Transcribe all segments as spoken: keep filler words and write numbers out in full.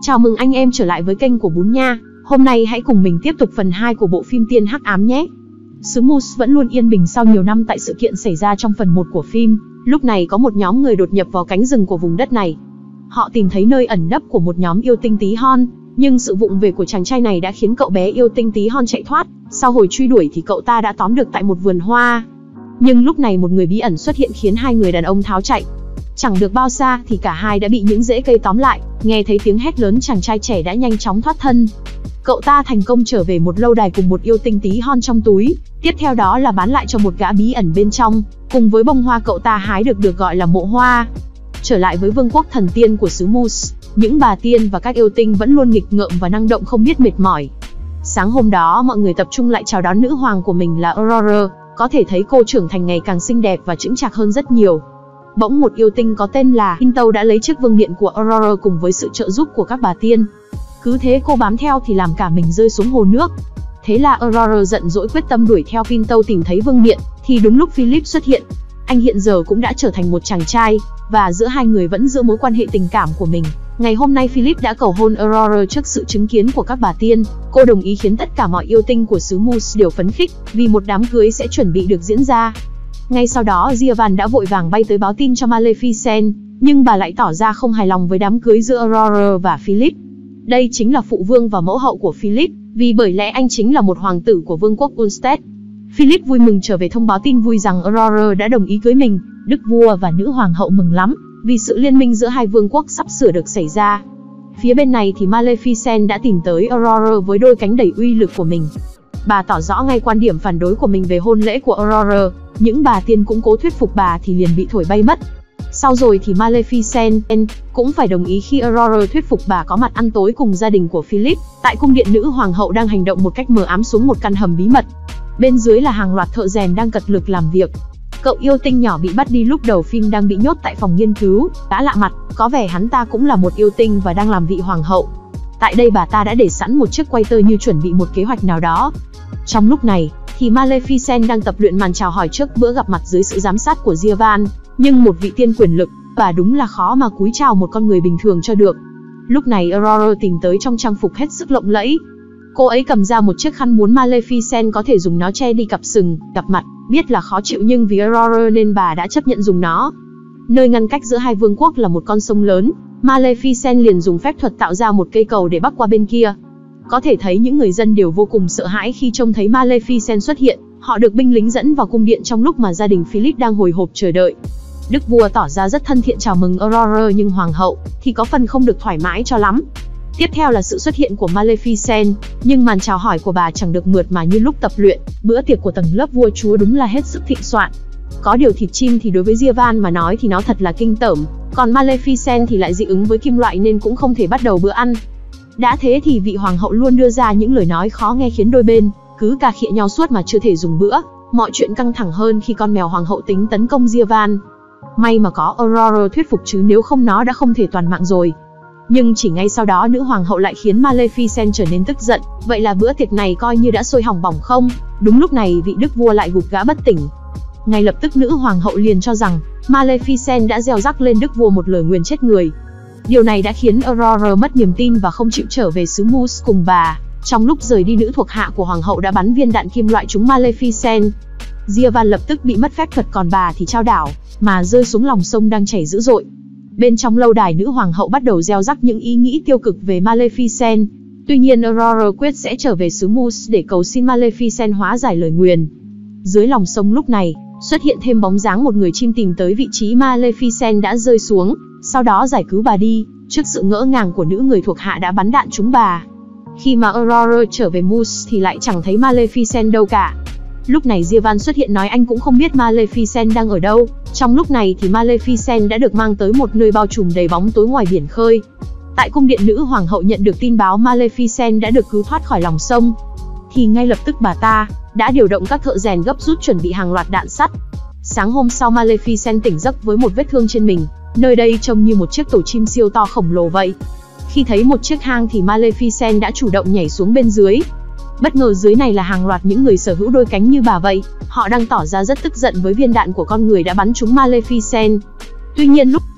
Chào mừng anh em trở lại với kênh của Bún Nha. Hôm nay hãy cùng mình tiếp tục phần hai của bộ phim Tiên Hắc Ám nhé. Xứ Moose vẫn luôn yên bình sau nhiều năm tại sự kiện xảy ra trong phần một của phim. Lúc này có một nhóm người đột nhập vào cánh rừng của vùng đất này. Họ tìm thấy nơi ẩn nấp của một nhóm yêu tinh tí hon, nhưng sự vụng về của chàng trai này đã khiến cậu bé yêu tinh tí hon chạy thoát. Sau hồi truy đuổi thì cậu ta đã tóm được tại một vườn hoa. Nhưng lúc này một người bí ẩn xuất hiện khiến hai người đàn ông tháo chạy. Chẳng được bao xa thì cả hai đã bị những rễ cây tóm lại. Nghe thấy tiếng hét lớn, chàng trai trẻ đã nhanh chóng thoát thân. Cậu ta thành công trở về một lâu đài cùng một yêu tinh tí hon trong túi. Tiếp theo đó là bán lại cho một gã bí ẩn bên trong, cùng với bông hoa cậu ta hái được được gọi là mộ hoa. Trở lại với vương quốc thần tiên của xứ Moose, những bà tiên và các yêu tinh vẫn luôn nghịch ngợm và năng động không biết mệt mỏi. Sáng hôm đó mọi người tập trung lại chào đón nữ hoàng của mình là Aurora. Có thể thấy cô trưởng thành ngày càng xinh đẹp và chững chạc hơn rất nhiều. Bỗng một yêu tinh có tên là Pinto đã lấy chiếc vương miện của Aurora cùng với sự trợ giúp của các bà tiên. Cứ thế cô bám theo thì làm cả mình rơi xuống hồ nước. Thế là Aurora giận dỗi quyết tâm đuổi theo Pinto tìm thấy vương miện, thì đúng lúc Philip xuất hiện. Anh hiện giờ cũng đã trở thành một chàng trai, và giữa hai người vẫn giữ mối quan hệ tình cảm của mình. Ngày hôm nay Philip đã cầu hôn Aurora trước sự chứng kiến của các bà tiên. Cô đồng ý khiến tất cả mọi yêu tinh của xứ Moose đều phấn khích, vì một đám cưới sẽ chuẩn bị được diễn ra. Ngay sau đó Dievan đã vội vàng bay tới báo tin cho Maleficent, nhưng bà lại tỏ ra không hài lòng với đám cưới giữa Aurora và Philip. Đây chính là phụ vương và mẫu hậu của Philip, vì bởi lẽ anh chính là một hoàng tử của vương quốc Ulster. Philip vui mừng trở về thông báo tin vui rằng Aurora đã đồng ý cưới mình. Đức vua và nữ hoàng hậu mừng lắm, vì sự liên minh giữa hai vương quốc sắp sửa được xảy ra. Phía bên này thì Maleficent đã tìm tới Aurora với đôi cánh đầy uy lực của mình. Bà tỏ rõ ngay quan điểm phản đối của mình về hôn lễ của Aurora. Những bà tiên cũng cố thuyết phục bà thì liền bị thổi bay mất. Sau rồi thì Maleficent cũng phải đồng ý khi Aurora thuyết phục bà có mặt ăn tối cùng gia đình của Philip tại cung điện nữ hoàng hậu đang hành động một cách mờ ám xuống một căn hầm bí mật. Bên dưới là hàng loạt thợ rèn đang cật lực làm việc. Cậu yêu tinh nhỏ bị bắt đi lúc đầu phim đang bị nhốt tại phòng nghiên cứu, đã lạ mặt, có vẻ hắn ta cũng là một yêu tinh và đang làm vị hoàng hậu. Tại đây bà ta đã để sẵn một chiếc quay tơ như chuẩn bị một kế hoạch nào đó. Trong lúc này, thì Maleficent đang tập luyện màn chào hỏi trước bữa gặp mặt dưới sự giám sát của Dievan, nhưng một vị tiên quyền lực, và đúng là khó mà cúi chào một con người bình thường cho được. Lúc này Aurora tìm tới trong trang phục hết sức lộng lẫy. Cô ấy cầm ra một chiếc khăn muốn Maleficent có thể dùng nó che đi cặp sừng, gặp mặt, biết là khó chịu nhưng vì Aurora nên bà đã chấp nhận dùng nó. Nơi ngăn cách giữa hai vương quốc là một con sông lớn, Maleficent liền dùng phép thuật tạo ra một cây cầu để bắc qua bên kia. Có thể thấy những người dân đều vô cùng sợ hãi khi trông thấy Maleficent xuất hiện. Họ được binh lính dẫn vào cung điện trong lúc mà gia đình Philip đang hồi hộp chờ đợi. Đức vua tỏ ra rất thân thiện chào mừng Aurora, nhưng hoàng hậu thì có phần không được thoải mái cho lắm. Tiếp theo là sự xuất hiện của Maleficent, nhưng màn chào hỏi của bà chẳng được mượt mà như lúc tập luyện. Bữa tiệc của tầng lớp vua chúa đúng là hết sức thịnh soạn. Có điều thịt chim thì đối với Dievan mà nói thì nó thật là kinh tởm, còn Maleficent thì lại dị ứng với kim loại nên cũng không thể bắt đầu bữa ăn. Đã thế thì vị hoàng hậu luôn đưa ra những lời nói khó nghe khiến đôi bên cứ cà khịa nhau suốt mà chưa thể dùng bữa. Mọi chuyện căng thẳng hơn khi con mèo hoàng hậu tính tấn công Dievan. May mà có Aurora thuyết phục chứ nếu không nó đã không thể toàn mạng rồi. Nhưng chỉ ngay sau đó nữ hoàng hậu lại khiến Maleficent trở nên tức giận. Vậy là bữa tiệc này coi như đã sôi hỏng bỏng không? Đúng lúc này vị đức vua lại gục gã bất tỉnh. Ngay lập tức nữ hoàng hậu liền cho rằng Maleficent đã gieo rắc lên đức vua một lời nguyền chết người. Điều này đã khiến Aurora mất niềm tin và không chịu trở về xứ Moose cùng bà. Trong lúc rời đi, nữ thuộc hạ của hoàng hậu đã bắn viên đạn kim loại trúng Maleficent. Dievan lập tức bị mất phép thuật, còn bà thì trao đảo mà rơi xuống lòng sông đang chảy dữ dội. Bên trong lâu đài, nữ hoàng hậu bắt đầu gieo rắc những ý nghĩ tiêu cực về Maleficent. Tuy nhiên Aurora quyết sẽ trở về xứ Moose để cầu xin Maleficent hóa giải lời nguyền. Dưới lòng sông lúc này xuất hiện thêm bóng dáng một người chim tìm tới vị trí Maleficent đã rơi xuống, sau đó giải cứu bà đi. Trước sự ngỡ ngàng của nữ, người thuộc hạ đã bắn đạn trúng bà. Khi mà Aurora trở về Moose thì lại chẳng thấy Maleficent đâu cả. Lúc này Dievan xuất hiện nói anh cũng không biết Maleficent đang ở đâu. Trong lúc này thì Maleficent đã được mang tới một nơi bao trùm đầy bóng tối ngoài biển khơi. Tại cung điện nữ hoàng hậu nhận được tin báo Maleficent đã được cứu thoát khỏi lòng sông, thì ngay lập tức bà ta đã điều động các thợ rèn gấp rút chuẩn bị hàng loạt đạn sắt. Sáng hôm sau Maleficent tỉnh giấc với một vết thương trên mình. Nơi đây trông như một chiếc tổ chim siêu to khổng lồ vậy. Khi thấy một chiếc hang thì Maleficent đã chủ động nhảy xuống bên dưới. Bất ngờ dưới này là hàng loạt những người sở hữu đôi cánh như bà vậy. Họ đang tỏ ra rất tức giận với viên đạn của con người đã bắn trúng Maleficent. Tuy nhiên lúc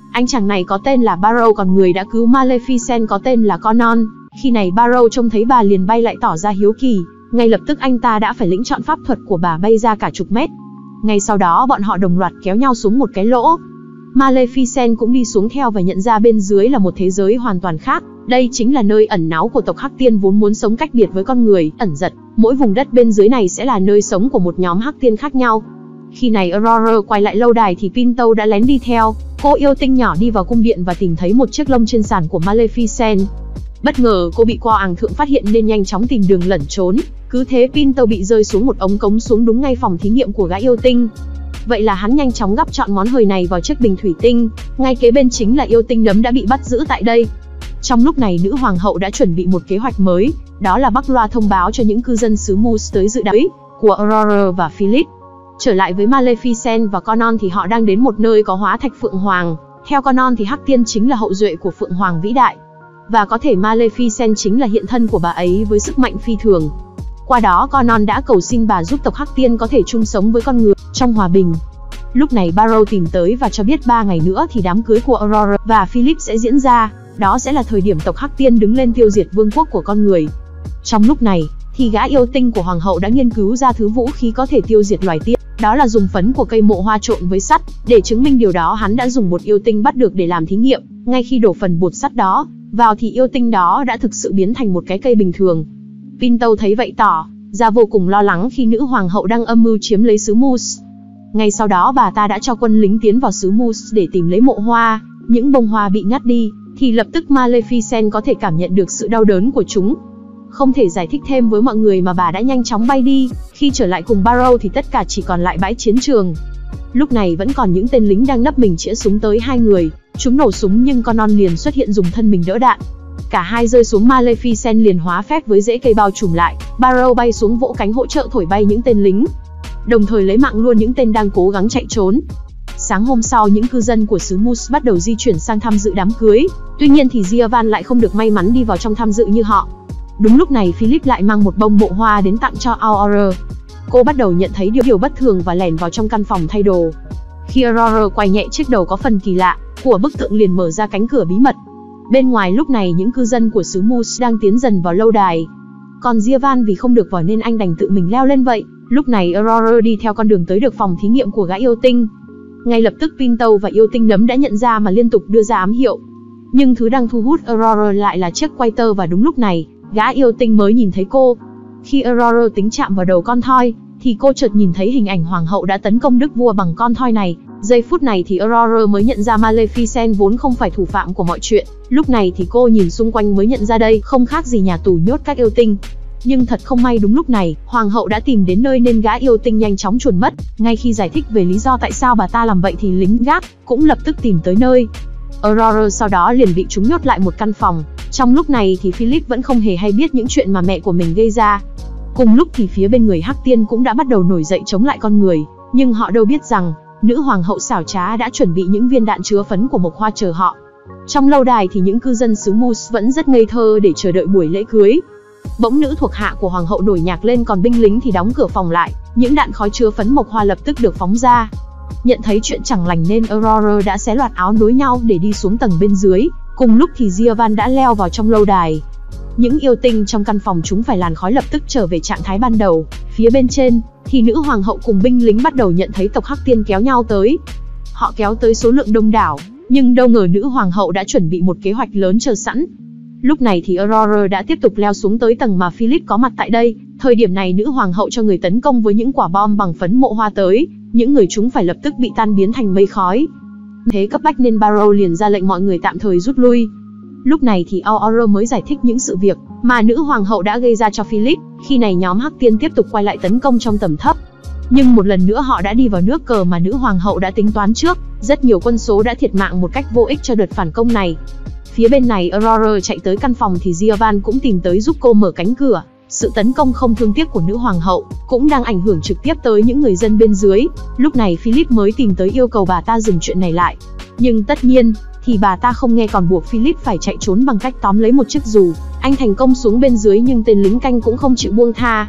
Anh chàng này có tên là Barrow, còn người đã cứu Maleficent có tên là Conan. Khi này Barrow trông thấy bà liền bay lại tỏ ra hiếu kỳ, ngay lập tức anh ta đã phải lĩnh chọn pháp thuật của bà bay ra cả chục mét. Ngay sau đó bọn họ đồng loạt kéo nhau xuống một cái lỗ. Maleficent cũng đi xuống theo và nhận ra bên dưới là một thế giới hoàn toàn khác. Đây chính là nơi ẩn náu của tộc Hắc Tiên vốn muốn sống cách biệt với con người, ẩn giật. Mỗi vùng đất bên dưới này sẽ là nơi sống của một nhóm Hắc Tiên khác nhau. Khi này Aurora quay lại lâu đài thì Pinto đã lén đi theo. Cô yêu tinh nhỏ đi vào cung điện và tìm thấy một chiếc lông trên sàn của Maleficent. Bất ngờ cô bị Qua Àng Thượng phát hiện nên nhanh chóng tìm đường lẩn trốn. Cứ thế Pinto bị rơi xuống một ống cống xuống đúng ngay phòng thí nghiệm của gã yêu tinh. Vậy là hắn nhanh chóng gắp trọn món hời này vào chiếc bình thủy tinh. Ngay kế bên chính là yêu tinh nấm đã bị bắt giữ tại đây. Trong lúc này nữ hoàng hậu đã chuẩn bị một kế hoạch mới, đó là bắc loa thông báo cho những cư dân xứ Mus tới dự đám của Aurora và Philip. Trở lại với Maleficent và Conan thì họ đang đến một nơi có hóa thạch Phượng Hoàng. Theo Conan thì Hắc Tiên chính là hậu duệ của Phượng Hoàng vĩ đại. Và có thể Maleficent chính là hiện thân của bà ấy với sức mạnh phi thường. Qua đó Conan đã cầu xin bà giúp tộc Hắc Tiên có thể chung sống với con người trong hòa bình. Lúc này Barrow tìm tới và cho biết ba ngày nữa thì đám cưới của Aurora và Philip sẽ diễn ra. Đó sẽ là thời điểm tộc Hắc Tiên đứng lên tiêu diệt vương quốc của con người. Trong lúc này thì gã yêu tinh của hoàng hậu đã nghiên cứu ra thứ vũ khí có thể tiêu diệt loài tiên. Đó là dùng phấn của cây mộ hoa trộn với sắt. Để chứng minh điều đó, hắn đã dùng một yêu tinh bắt được để làm thí nghiệm. Ngay khi đổ phần bột sắt đó vào thì yêu tinh đó đã thực sự biến thành một cái cây bình thường. Pinto thấy vậy tỏ ra vô cùng lo lắng khi nữ hoàng hậu đang âm mưu chiếm lấy xứ Mus. Ngay sau đó bà ta đã cho quân lính tiến vào xứ Mus để tìm lấy mộ hoa. Những bông hoa bị ngắt đi thì lập tức Maleficent có thể cảm nhận được sự đau đớn của chúng. Không thể giải thích thêm với mọi người mà bà đã nhanh chóng bay đi. Khi trở lại cùng Barrow thì tất cả chỉ còn lại bãi chiến trường. Lúc này vẫn còn những tên lính đang nấp mình chĩa súng tới hai người. Chúng nổ súng nhưng Conan liền xuất hiện dùng thân mình đỡ đạn. Cả hai rơi xuống, Maleficent liền hóa phép với rễ cây bao trùm lại. Barrow bay xuống vỗ cánh hỗ trợ thổi bay những tên lính, đồng thời lấy mạng luôn những tên đang cố gắng chạy trốn. Sáng hôm sau, những cư dân của xứ Mus bắt đầu di chuyển sang tham dự đám cưới. Tuy nhiên thì Dyavan lại không được may mắn đi vào trong tham dự như họ. Đúng lúc này Philip lại mang một bông mộ hoa đến tặng cho Aurora. Cô bắt đầu nhận thấy điều, điều bất thường và lẻn vào trong căn phòng thay đồ. Khi Aurora quay nhẹ chiếc đầu có phần kỳ lạ của bức tượng liền mở ra cánh cửa bí mật. Bên ngoài lúc này những cư dân của xứ Mus đang tiến dần vào lâu đài. Còn Dyavan vì không được vào nên anh đành tự mình leo lên vậy. Lúc này Aurora đi theo con đường tới được phòng thí nghiệm của gã yêu tinh. Ngay lập tức Pinto và yêu tinh nấm đã nhận ra mà liên tục đưa ra ám hiệu. Nhưng thứ đang thu hút Aurora lại là chiếc quay tơ, và đúng lúc này gã yêu tinh mới nhìn thấy cô. Khi Aurora tính chạm vào đầu con thoi thì cô chợt nhìn thấy hình ảnh hoàng hậu đã tấn công đức vua bằng con thoi này. Giây phút này thì Aurora mới nhận ra Maleficent vốn không phải thủ phạm của mọi chuyện. Lúc này thì cô nhìn xung quanh mới nhận ra đây không khác gì nhà tù nhốt các yêu tinh. Nhưng thật không may, đúng lúc này hoàng hậu đã tìm đến nơi nên gã yêu tinh nhanh chóng chuồn mất. Ngay khi giải thích về lý do tại sao bà ta làm vậy thì lính gác cũng lập tức tìm tới nơi. Aurora sau đó liền bị chúng nhốt lại một căn phòng. Trong lúc này thì Philip vẫn không hề hay biết những chuyện mà mẹ của mình gây ra. Cùng lúc thì phía bên người Hắc Tiên cũng đã bắt đầu nổi dậy chống lại con người. Nhưng họ đâu biết rằng nữ hoàng hậu xảo trá đã chuẩn bị những viên đạn chứa phấn của mộc hoa chờ họ. Trong lâu đài thì những cư dân xứ Mus vẫn rất ngây thơ để chờ đợi buổi lễ cưới. Bỗng nữ thuộc hạ của hoàng hậu nổi nhạc lên, còn binh lính thì đóng cửa phòng lại. Những đạn khói chứa phấn mộc hoa lập tức được phóng ra. Nhận thấy chuyện chẳng lành nên Aurora đã xé loạt áo nối nhau để đi xuống tầng bên dưới. Cùng lúc thì Dyavan đã leo vào trong lâu đài. Những yêu tinh trong căn phòng chúng phải làn khói lập tức trở về trạng thái ban đầu. Phía bên trên thì nữ hoàng hậu cùng binh lính bắt đầu nhận thấy tộc Hắc Tiên kéo nhau tới. Họ kéo tới số lượng đông đảo, nhưng đâu ngờ nữ hoàng hậu đã chuẩn bị một kế hoạch lớn chờ sẵn. Lúc này thì Aurora đã tiếp tục leo xuống tới tầng mà Philip có mặt tại đây. Thời điểm này nữ hoàng hậu cho người tấn công với những quả bom bằng phấn mộ hoa tới. Những người chúng phải lập tức bị tan biến thành mây khói. Thế cấp bách nên Barrow liền ra lệnh mọi người tạm thời rút lui. Lúc này thì Aurora mới giải thích những sự việc mà nữ hoàng hậu đã gây ra cho Philip. Khi này nhóm Hắc Tiên tiếp tục quay lại tấn công trong tầm thấp. Nhưng một lần nữa họ đã đi vào nước cờ mà nữ hoàng hậu đã tính toán trước. Rất nhiều quân số đã thiệt mạng một cách vô ích cho đợt phản công này. Phía bên này Aurora chạy tới căn phòng thì Dyavan cũng tìm tới giúp cô mở cánh cửa. Sự tấn công không thương tiếc của nữ hoàng hậu cũng đang ảnh hưởng trực tiếp tới những người dân bên dưới. Lúc này Philip mới tìm tới yêu cầu bà ta dừng chuyện này lại. Nhưng tất nhiên thì bà ta không nghe, còn buộc Philip phải chạy trốn bằng cách tóm lấy một chiếc dù. Anh thành công xuống bên dưới nhưng tên lính canh cũng không chịu buông tha.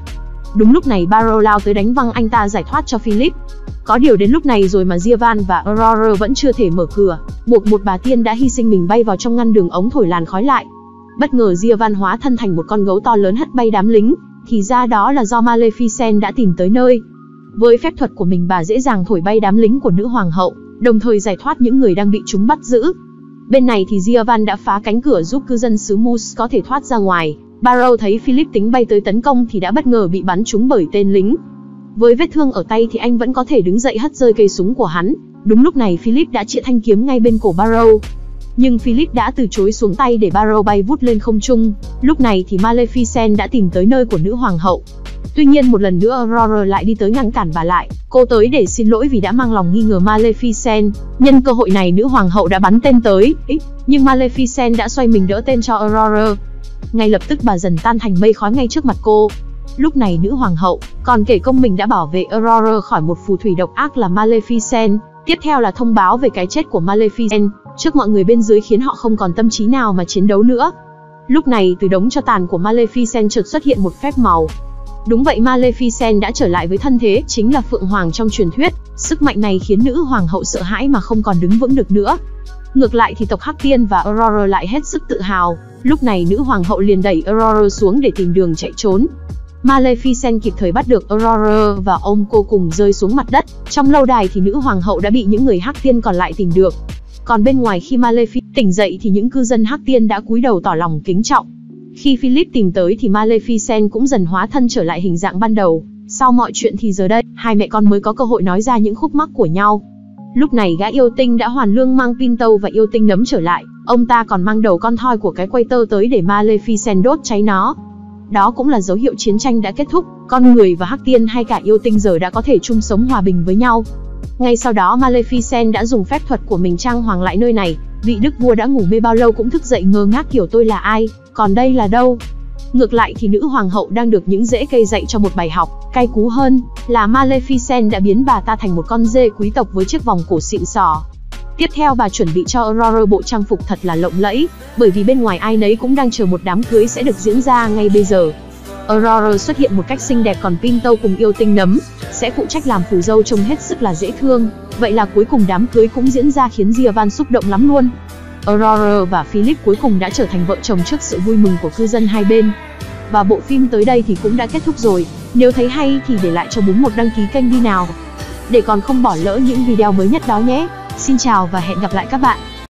Đúng lúc này Barrow lao tới đánh văng anh ta giải thoát cho Philip. Có điều đến lúc này rồi mà Diovan và Aurora vẫn chưa thể mở cửa, buộc một bà tiên đã hy sinh mình bay vào trong ngăn đường ống thổi làn khói lại. Bất ngờ Diovan hóa thân thành một con gấu to lớn hất bay đám lính, thì ra đó là do Maleficent đã tìm tới nơi. Với phép thuật của mình, bà dễ dàng thổi bay đám lính của nữ hoàng hậu, đồng thời giải thoát những người đang bị chúng bắt giữ. Bên này thì Diovan đã phá cánh cửa giúp cư dân xứ Mus có thể thoát ra ngoài. Barrow thấy Philip tính bay tới tấn công thì đã bất ngờ bị bắn trúng bởi tên lính. Với vết thương ở tay thì anh vẫn có thể đứng dậy hất rơi cây súng của hắn. Đúng lúc này Philip đã chĩa thanh kiếm ngay bên cổ Barrow. Nhưng Philip đã từ chối xuống tay để Barrow bay vút lên không trung. Lúc này thì Maleficent đã tìm tới nơi của nữ hoàng hậu. Tuy nhiên một lần nữa Aurora lại đi tới ngăn cản bà lại. Cô tới để xin lỗi vì đã mang lòng nghi ngờ Maleficent. Nhân cơ hội này nữ hoàng hậu đã bắn tên tới, nhưng Maleficent đã xoay mình đỡ tên cho Aurora. Ngay lập tức bà dần tan thành mây khói ngay trước mặt cô. Lúc này nữ hoàng hậu còn kể công mình đã bảo vệ Aurora khỏi một phù thủy độc ác là Maleficent. Tiếp theo là thông báo về cái chết của Maleficent trước mọi người bên dưới, khiến họ không còn tâm trí nào mà chiến đấu nữa. Lúc này từ đống tro tàn của Maleficent chợt xuất hiện một phép màu. Đúng vậy, Maleficent đã trở lại với thân thế chính là Phượng Hoàng trong truyền thuyết. Sức mạnh này khiến nữ hoàng hậu sợ hãi mà không còn đứng vững được nữa. Ngược lại thì tộc Hắc Tiên và Aurora lại hết sức tự hào. Lúc này nữ hoàng hậu liền đẩy Aurora xuống để tìm đường chạy trốn. Maleficent kịp thời bắt được Aurora và ôm cô cùng rơi xuống mặt đất. Trong lâu đài thì nữ hoàng hậu đã bị những người Hắc Tiên còn lại tìm được. Còn bên ngoài khi Maleficent tỉnh dậy thì những cư dân Hắc Tiên đã cúi đầu tỏ lòng kính trọng. Khi Philip tìm tới thì Maleficent cũng dần hóa thân trở lại hình dạng ban đầu. Sau mọi chuyện thì giờ đây, hai mẹ con mới có cơ hội nói ra những khúc mắc của nhau. Lúc này gã yêu tinh đã hoàn lương mang Pinto và yêu tinh nấm trở lại. Ông ta còn mang đầu con thoi của cái quay tơ tới để Maleficent đốt cháy nó. Đó cũng là dấu hiệu chiến tranh đã kết thúc. Con người và Hắc Tiên hay cả yêu tinh giờ đã có thể chung sống hòa bình với nhau. Ngay sau đó Maleficent đã dùng phép thuật của mình trang hoàng lại nơi này. Vị đức vua đã ngủ mê bao lâu cũng thức dậy ngơ ngác kiểu tôi là ai, còn đây là đâu. Ngược lại thì nữ hoàng hậu đang được những rễ cây dạy cho một bài học. Cay cú hơn là Maleficent đã biến bà ta thành một con dê quý tộc với chiếc vòng cổ xịn sò. Tiếp theo bà chuẩn bị cho Aurora bộ trang phục thật là lộng lẫy, bởi vì bên ngoài ai nấy cũng đang chờ một đám cưới sẽ được diễn ra ngay bây giờ. Aurora xuất hiện một cách xinh đẹp, còn Pinto cùng yêu tinh nấm sẽ phụ trách làm phù dâu trông hết sức là dễ thương. Vậy là cuối cùng đám cưới cũng diễn ra khiến Diovan xúc động lắm luôn. Aurora và Philip cuối cùng đã trở thành vợ chồng trước sự vui mừng của cư dân hai bên. Và bộ phim tới đây thì cũng đã kết thúc rồi. Nếu thấy hay thì để lại cho Bún một đăng ký kênh đi nào, để còn không bỏ lỡ những video mới nhất đó nhé. Xin chào và hẹn gặp lại các bạn.